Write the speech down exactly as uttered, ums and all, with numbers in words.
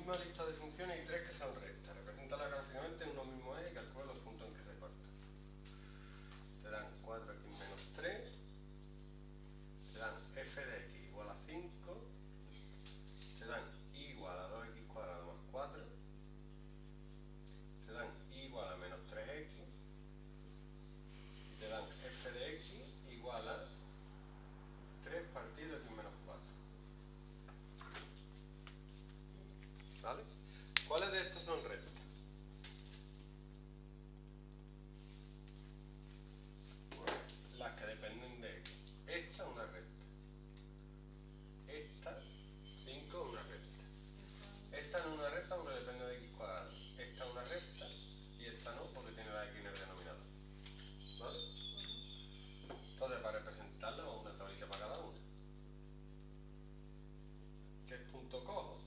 misma lista de funciones y tres que son rectas. Represéntala gráficamente en uno mismo eje y calcula los puntos en que se cortan. Te dan cuatro equis menos tres, te dan f de x igual a cinco, te dan y igual a dos equis cuadrado más cuatro, te dan y igual a menos tres equis, y te dan f de x igual a tres partido x menos cuatro. ¿Vale? ¿Cuáles de estos son rectas? Las que dependen de x. Esta es una recta. Esta, cinco, es una recta. Esta no es una recta porque depende de x cuadrado. Esta es una recta y esta no porque tiene la x en el denominador. ¿Vale? Entonces, para representarla, vamos a una tablita para cada una. ¿Qué punto cojo?